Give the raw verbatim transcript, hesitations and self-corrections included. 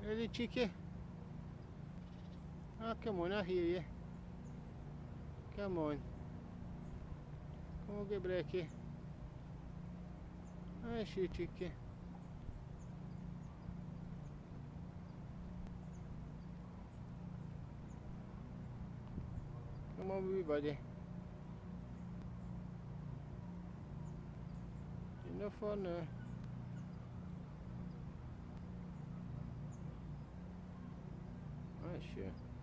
Ready, cheeky? Oh, come on, I hear you. Come on. Come on, get breaky. That's you, cheeky. Come on, wee buddy. Enough for now. That's you.